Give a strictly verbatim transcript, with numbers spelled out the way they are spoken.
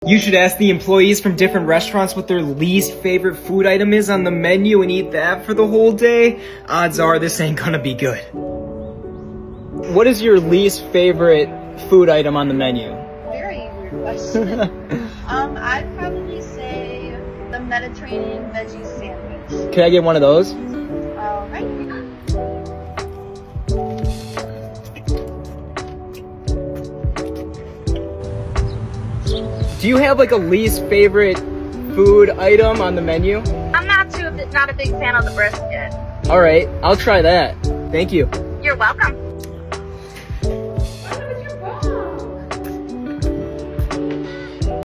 You should ask the employees from different restaurants what their least favorite food item is on the menu and eat that for the whole day. Odds are this ain't gonna be good. What is your least favorite food item on the menu? Very weird question. um, I'd probably say the Mediterranean veggie sandwich. Can I get one of those? All right. Do you have like a least favorite food item on the menu? I'm not too not a big fan of the brisket. All right, I'll try that. Thank you. You're welcome.